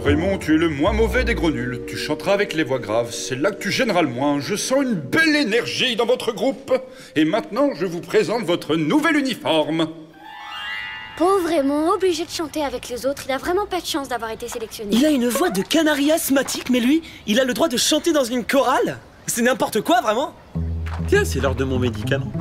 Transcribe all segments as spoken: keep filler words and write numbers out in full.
Raymond, tu es le moins mauvais des gros nuls. Tu chanteras avec les voix graves. C'est là que tu gêneras le moins. Je sens une belle énergie dans votre groupe. Et maintenant, je vous présente votre nouvel uniforme. Pauvre Raymond, obligé de chanter avec les autres. Il a vraiment pas de chance d'avoir été sélectionné. Il a une voix de canari asthmatique, mais lui, il a le droit de chanter dans une chorale? C'est n'importe quoi, vraiment. Tiens, c'est l'heure de mon médicament.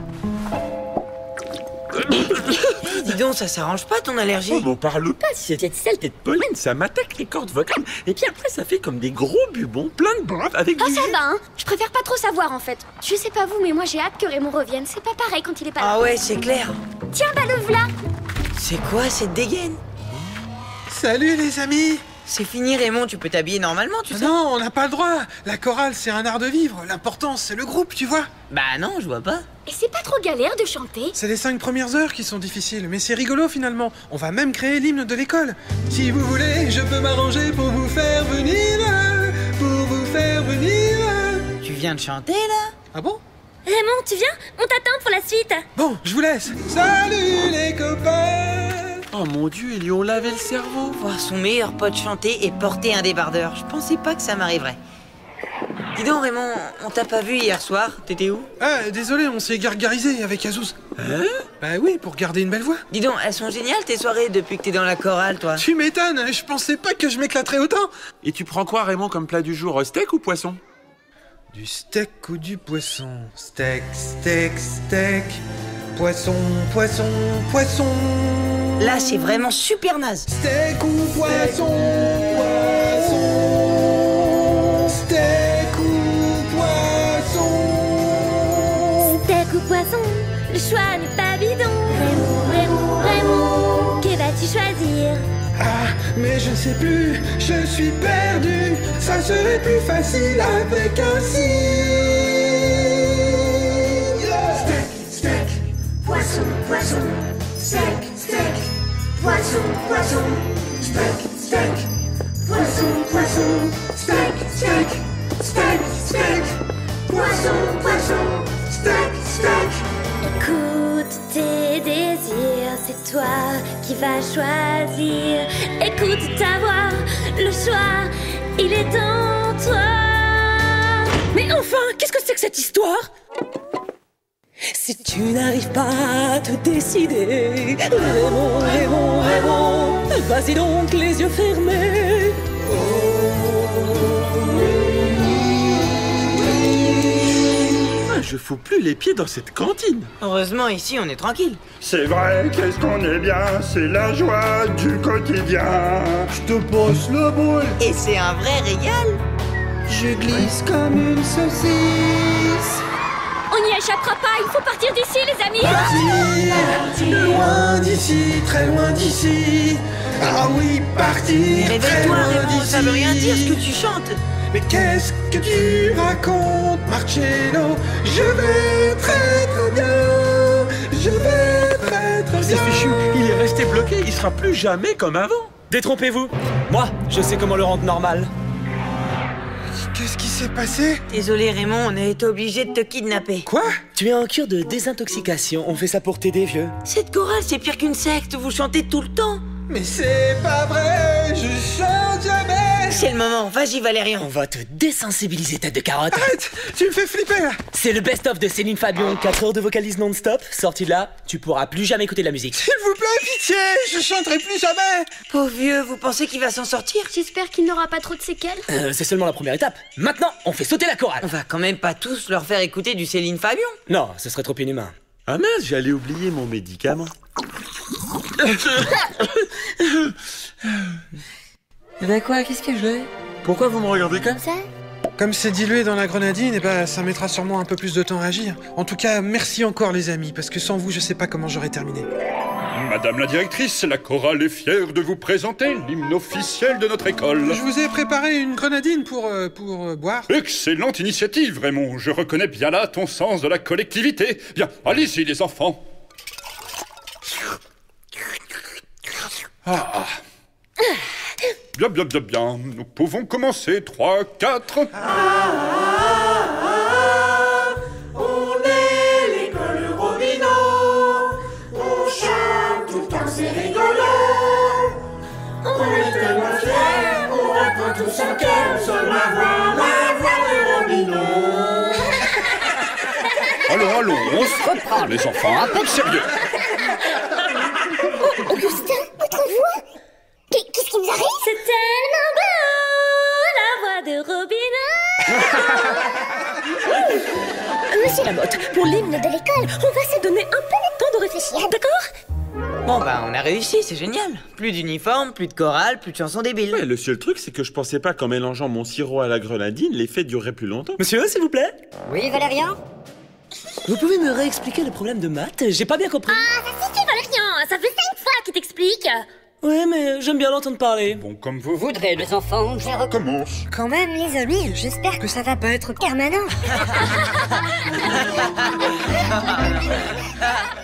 Dis donc, ça s'arrange pas ton allergie? Oh, m'en parle pas, si cette saleté de pollen, ça m'attaque les cordes vocales. Et puis après, ça fait comme des gros bubons plein de bave avec Oh, du ça jus. va, hein. Je préfère pas trop savoir, en fait. Je sais pas vous, mais moi j'ai hâte que Raymond revienne. C'est pas pareil quand il est pas là. Ah ouais, c'est clair. Tiens, bah le v'là. C'est quoi cette dégaine? Salut les amis! C'est fini Raymond, tu peux t'habiller normalement, tu sais? Non, on n'a pas le droit. La chorale, c'est un art de vivre. L'important, c'est le groupe, tu vois. Bah non, je vois pas. Et c'est pas trop galère de chanter? C'est les cinq premières heures qui sont difficiles, mais c'est rigolo finalement. On va même créer l'hymne de l'école. Si vous voulez, je peux m'arranger pour vous faire venir, pour vous faire venir. Tu viens de chanter là? Ah bon? Raymond, tu viens? On t'attend pour la suite. Bon, je vous laisse. Salut les copains! Oh mon Dieu, ils lui ont lavé le cerveau. Voir son meilleur pote chanter et porter un débardeur, je pensais pas que ça m'arriverait. Dis donc Raymond, on t'a pas vu hier soir, t'étais où? Ah, désolé, on s'est gargarisé avec Azouz. Hein? Bah oui, pour garder une belle voix. Dis donc, elles sont géniales tes soirées depuis que t'es dans la chorale, toi. Tu m'étonnes, je pensais pas que je m'éclaterais autant. Et tu prends quoi, Raymond, comme plat du jour? Steak ou poisson? Du steak ou du poisson? Steak, steak, steak. Poisson, poisson, poisson. Là, c'est vraiment super naze. Steak ou poisson, poisson. Steak ou poisson. Steak ou poisson, le choix n'est pas bidon. Raymond, Raymond, Raymond, que vas-tu choisir? Ah, mais je ne sais plus, je suis perdu. Ça serait plus facile avec un signe. Steak, steak, poisson, poisson. Steak, steak, poisson, poisson. Steak, steak, poisson, poisson. Steak, steak, steak, steak, poisson, poisson. Steak, steak. Écoute tes désirs, c'est toi qui vas choisir. Écoute ta voix, le choix, il est en toi. Mais enfin, qu'est-ce que c'est que cette histoire? Si tu n'arrives pas à te décider, Raymond, Raymond, Raymond, vas-y donc les yeux fermés. Ah, je fous plus les pieds dans cette cantine. Heureusement, ici, on est tranquille. C'est vrai, qu'est-ce qu'on est bien. C'est la joie du quotidien. Je te passe le bol. Et c'est un vrai régal. Je glisse comme une saucisse. On n'y échappera pas, il faut partir d'ici les amis. Partir, loin d'ici, très loin d'ici. Ah oui, partir. Réveille-toi très loin Raymond, ça veut rien dire ce que tu chantes. Mais qu'est-ce que tu racontes, Marcello? Je vais très très bien. Je vais très très C'est bien. fichu, il est resté bloqué, il sera plus jamais comme avant. Détrompez-vous. Moi, je sais comment le rendre normal. Qu'est-ce qui s'est passé? Désolé Raymond, on a été obligé de te kidnapper. Quoi? Tu es en cure de désintoxication, on fait ça pour t'aider, vieux. Cette chorale, c'est pire qu'une secte, vous chantez tout le temps. Mais c'est pas vrai, je chante jamais. C'est le moment, vas-y Valérian. On va te désensibiliser, tête de carotte. Arrête, tu me fais flipper là. C'est le best-of de Céline Fabion, quatre heures de vocalise non-stop. Sorti de là, tu pourras plus jamais écouter de la musique. S'il vous plaît, pitié, je chanterai plus jamais. Pauvre vieux, vous pensez qu'il va s'en sortir? J'espère qu'il n'aura pas trop de séquelles. Euh, c'est seulement la première étape. Maintenant, on fait sauter la chorale. On va quand même pas tous leur faire écouter du Céline Fabion. Non, ce serait trop inhumain. Ah mince, j'allais oublier mon médicament. Bah quoi, qu'est-ce que je veux? Pourquoi vous me regardez comme ça? Comme c'est dilué dans la grenadine, eh ben, ça mettra sûrement un peu plus de temps à agir. En tout cas, merci encore les amis, parce que sans vous, je sais pas comment j'aurais terminé. Madame la directrice, la chorale est fière de vous présenter l'hymne officiel de notre école. Je vous ai préparé une grenadine pour, euh, pour euh, boire. Excellente initiative, Raymond. Je reconnais bien là ton sens de la collectivité. Bien, allez-y les enfants. Ah. Bien, bien, bien, bien. Nous pouvons commencer. Trois, quatre. On est l'école Robineau. On chante tout le temps, c'est rigolo. On est tellement fiers, on tous en quelle seule la voix, la voix de Robineau. Allons, allons, on se reprend, les enfants, un peu de sérieux. Oh, Augustin, votre voix? Qu'est-ce qui vous arrive? C'est tellement beau, la voix de Robineau. Monsieur Lamotte, pour l'hymne de l'école, on va se donner un peu de temps de réfléchir, d'accord? Bon bah on a réussi, c'est génial. Plus d'uniforme, plus de chorale, plus de chansons débiles. Ouais, le seul truc, c'est que je pensais pas qu'en mélangeant mon sirop à la grenadine, l'effet durerait plus longtemps. Monsieur, s'il vous plaît? Oui, Valérian? Vous pouvez me réexpliquer le problème de maths? J'ai pas bien compris. Ah, ça suffit, Valérian, ça fait cinq fois qu'il t'explique. Ouais, mais j'aime bien l'entendre parler. Bon, comme vous Voudrez, les enfants, je recommence. commence. Quand même, les amis, j'espère que ça va pas être permanent.